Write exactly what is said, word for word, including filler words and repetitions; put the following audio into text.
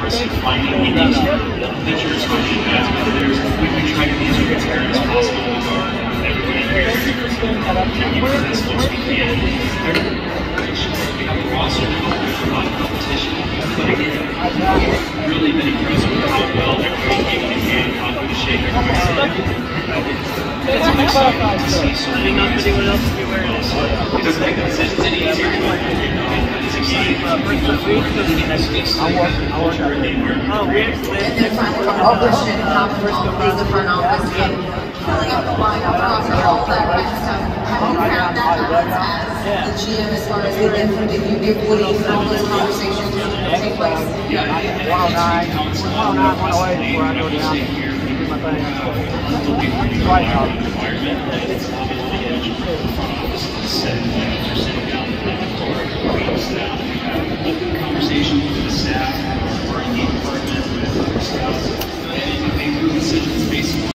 course, finding meetings with pitchers, coaching guys, and players. We've been trying to be as transparent as possible with our everybody here. Giving them as much as we can. We have a roster of a lot of competition. But again, really many pros have performed well. Everybody gave what they can, caught them to shake everybody's hand. It's an exciting to see so many guys do well. It doesn't make the decisions any easier. It's exciting. I work. I work. Oh, we actually. And then finally, one question: how does the front office get filling up the lineup after all that kind of stuff? Have you found that balance as the G M as far as the input? Did you give Woody for all those conversations to take place? Yeah, one oh nine, one oh nine, one oh eight before I go down. Do my thing. Right now. Setting down for sitting down for weeks now.